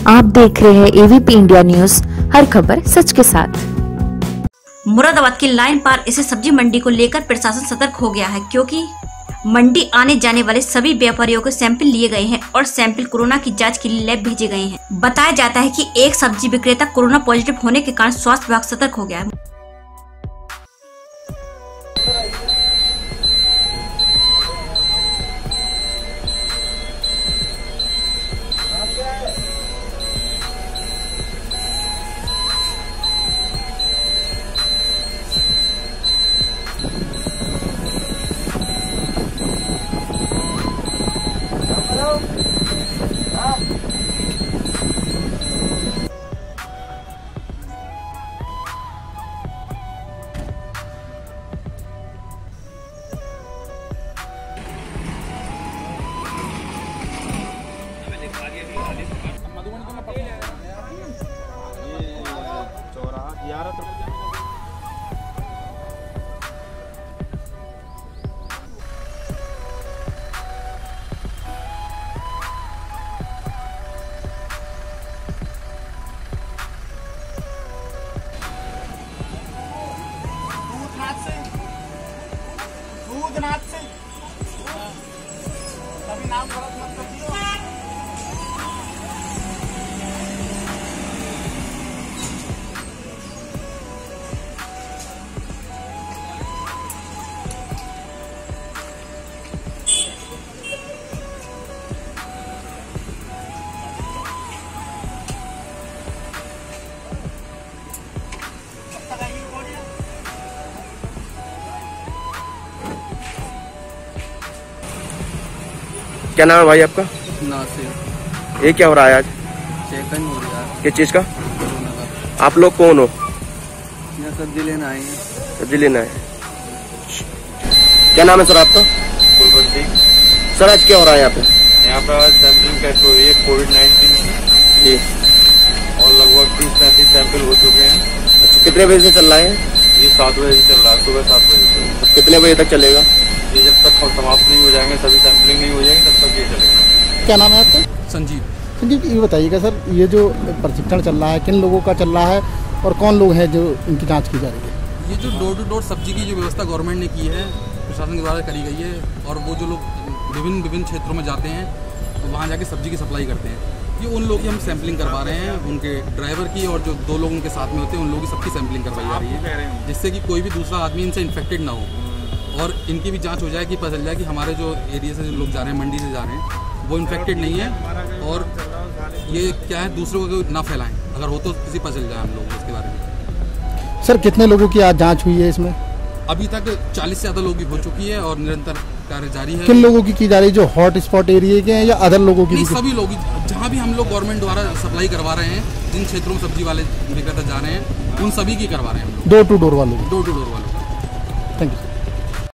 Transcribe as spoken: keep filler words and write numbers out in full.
आप देख रहे हैं एवीपी इंडिया न्यूज, हर खबर सच के साथ। मुरादाबाद की लाइन पार इसे सब्जी मंडी को लेकर प्रशासन सतर्क हो गया है, क्योंकि मंडी आने जाने वाले सभी व्यापारियों के सैंपल लिए गए हैं और सैंपल कोरोना की जांच के लिए लैब भेजे गए हैं। बताया जाता है कि एक सब्जी विक्रेता कोरोना पॉजिटिव होने के कारण स्वास्थ्य विभाग सतर्क हो गया है। दूधनाथ से कभी नाम गलत मत कर दियो। क्या नाम है भाई आपका? नासिर। ये क्या हो रहा है आज? चेकन हो रहा है। किस चीज का? कोरोना का। आप लोग कौन हो? यहाँ सब्जी लेना आए हैं। सब्जी लेना है। क्या नाम है सर आपका? कुलवंती। सर आज क्या हो रहा है यहाँ पे? यहाँ पर सैंपलिंग टेस्ट हो रही है कोविड नाइन्टीन की जी। और लगभग तीस पैंतीस सैंपल हो चुके हैं। अच्छा, कितने बजे से चल रहा है? ये सात बजे से चल रहा है, सुबह सात बजे से। कितने बजे तक चलेगा? ये जब तक समाप्त नहीं हो जाएंगे, सभी सैंपलिंग नहीं हो जाएगी, तब तक ये चलेगा। क्या नाम है आपका? संजीव। संजीव, ये बताइएगा सर, ये जो प्रशिक्षण चल रहा है किन लोगों का चल रहा है और कौन लोग हैं जो इनकी जांच की जा रही है? ये जो डोर टू डोर सब्जी की जो व्यवस्था गवर्नमेंट ने की है, प्रशासन के द्वारा करी गई है, और वो जो लोग विभिन्न विभिन्न क्षेत्रों में जाते हैं तो वहाँ जाके सब्जी की सप्लाई करते हैं, ये उन लोगों की हम सैंपलिंग करवा रहे हैं। उनके ड्राइवर की और जो दो लोग उनके साथ में होते हैं उन लोगों की सबकी सैंपलिंग करवाई जा रही है, जिससे कि कोई भी दूसरा आदमी इनसे इन्फेक्टेड ना हो और इनकी भी जांच हो जाए कि पता चल जाए कि हमारे जो एरिया से जो लोग जा रहे हैं, मंडी से जा रहे हैं, वो इन्फेक्टेड नहीं है और ये क्या है दूसरों को ना फैलाएं। अगर हो तो किसी पता चल जाए हम लोग इसके बारे में। सर कितने लोगों की आज जांच हुई है इसमें? अभी तक चालीस से ज़्यादा लोगों की हो चुकी है और निरंतर कार्य जारी है। किन लोगों की की जा रही है, जो हॉट स्पॉट एरिया के हैं या अदर लोगों की? नहीं, सभी लोग जहाँ भी हम लोग गवर्नमेंट द्वारा सप्लाई करवा रहे हैं, जिन क्षेत्रों में सब्जी वाले विक्रेता जा रहे हैं, उन सभी की करवा रहे हैं हम लोग। डोर टू डोर वालों? डोर टू डोर वालों। Thank you.